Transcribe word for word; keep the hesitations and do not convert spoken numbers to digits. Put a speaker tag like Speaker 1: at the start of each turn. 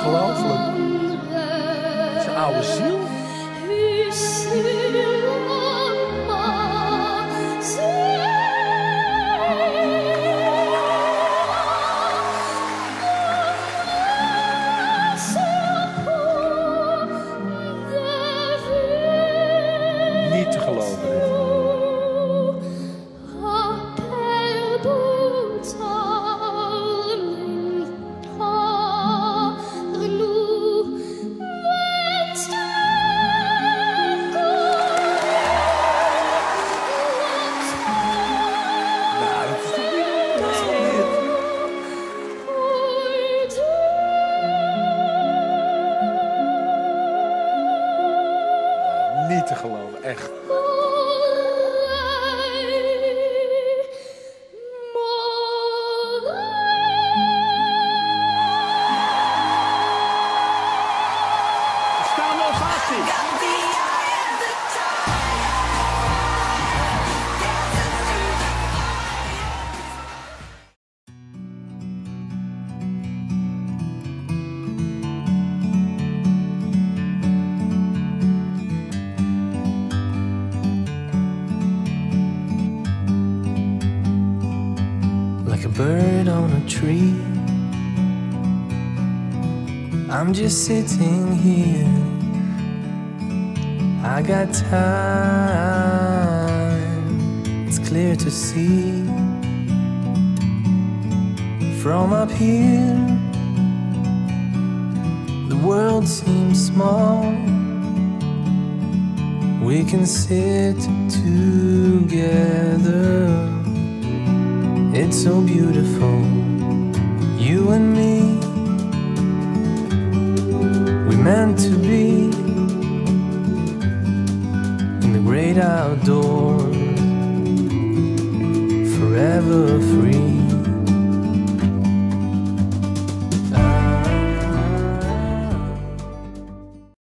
Speaker 1: Ongelooflijk. Zijn oude ziel. Niet te geloven dit. Niet te geloven, echt.
Speaker 2: Staande ovatie.
Speaker 3: Like a bird on a tree, I'm just sitting here. I got time, it's clear to see. From up here, the world seems small. We can sit together. It's so beautiful, you and me. We meant to be in the great outdoors, forever free.